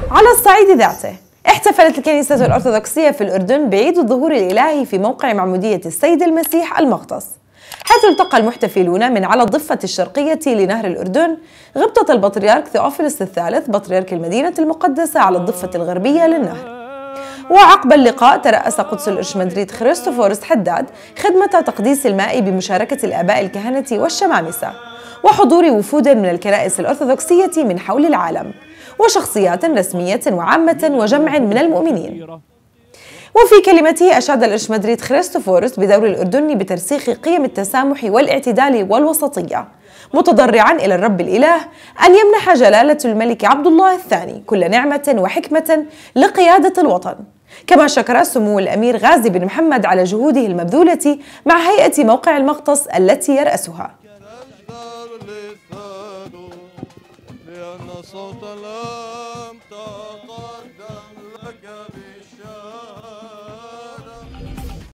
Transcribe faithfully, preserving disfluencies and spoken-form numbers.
على الصعيد ذاته، احتفلت الكنيسة الأرثوذكسية في الأردن بعيد الظهور الإلهي في موقع معمودية السيد المسيح المغطس، حيث التقى المحتفلون من على الضفة الشرقية لنهر الأردن غبطة البطريرك ثيوفيلوس الثالث بطريرك المدينة المقدسة على الضفة الغربية للنهر. وعقب اللقاء ترأس قدس الإرشمندريت خريستوفورس حداد خدمة تقديس الماء بمشاركة الآباء الكهنة والشمامسة وحضور وفود من الكنائس الأرثوذكسية من حول العالم وشخصيات رسمية وعامة وجمع من المؤمنين. وفي كلمته أشاد الإرشمندريت خريستوفورس بدور الأردن بترسيخ قيم التسامح والاعتدال والوسطية، متضرعا إلى الرب الإله أن يمنح جلالة الملك عبد الله الثاني كل نعمة وحكمة لقيادة الوطن. كما شكر سمو الأمير غازي بن محمد على جهوده المبذولة مع هيئة موقع المغطس التي يرأسها.